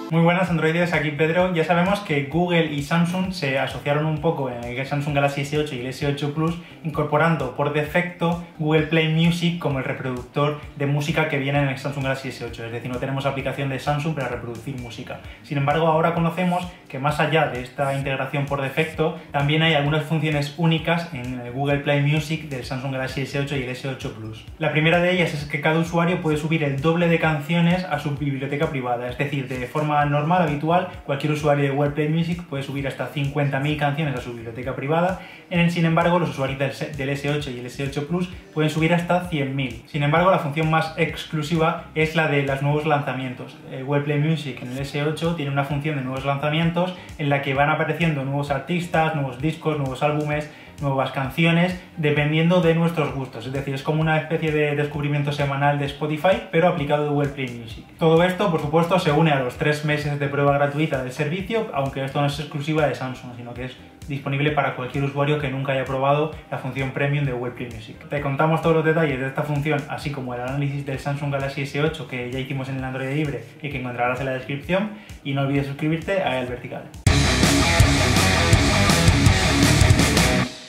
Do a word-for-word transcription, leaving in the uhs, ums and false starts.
Muy buenas androides, aquí Pedro. Ya sabemos que Google y Samsung se asociaron un poco en el Samsung Galaxy ese ocho y el ese ocho Plus, incorporando por defecto Google Play Music como el reproductor de música que viene en el Samsung Galaxy ese ocho, es decir, no tenemos aplicación de Samsung para reproducir música. Sin embargo, ahora conocemos que más allá de esta integración por defecto, también hay algunas funciones únicas en el Google Play Music del Samsung Galaxy ese ocho y el ese ocho Plus. La primera de ellas es que cada usuario puede subir el doble de canciones a su biblioteca privada, es decir, de forma normal, habitual, cualquier usuario de Google Play Music puede subir hasta cincuenta mil canciones a su biblioteca privada. Sin embargo, los usuarios del ese ocho y el ese ocho Plus pueden subir hasta cien mil. Sin embargo, la función más exclusiva es la de los nuevos lanzamientos. El Google Play Music en el ese ocho tiene una función de nuevos lanzamientos en la que van apareciendo nuevos artistas, nuevos discos, nuevos álbumes, nuevas canciones, dependiendo de nuestros gustos. Es decir, es como una especie de descubrimiento semanal de Spotify, pero aplicado de Google Play Music. Todo esto, por supuesto, se une a los tres meses de prueba gratuita del servicio, aunque esto no es exclusiva de Samsung, sino que es disponible para cualquier usuario que nunca haya probado la función Premium de Google Play Music. Te contamos todos los detalles de esta función, así como el análisis del Samsung Galaxy ese ocho que ya hicimos en el Android libre y que encontrarás en la descripción, y no olvides suscribirte a El Vertical.